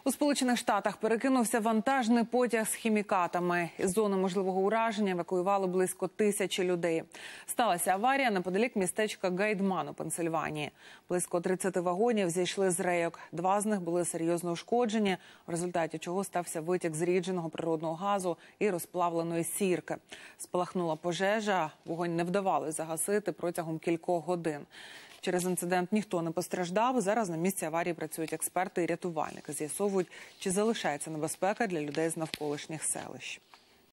У Сполучених Штатах перекинувся вантажний потяг з хімікатами. Із зони можливого ураження евакуювали близько 1000 людей. Сталася аварія неподалік містечка Гайдман у Пенсильванії. Близько 30 вагонів зійшли з рейок. 2 з них були серйозно ушкоджені, в результаті чого стався витік зрідженого природного газу і розплавленої сірки. Спалахнула пожежа, вогонь не вдавалося загасити протягом кількох годин. Через інцидент ніхто не постраждав. Зараз на місці аварії працюють експерти і рятувальники. З'ясовують, чи залишається небезпека для людей з навколишніх селищ.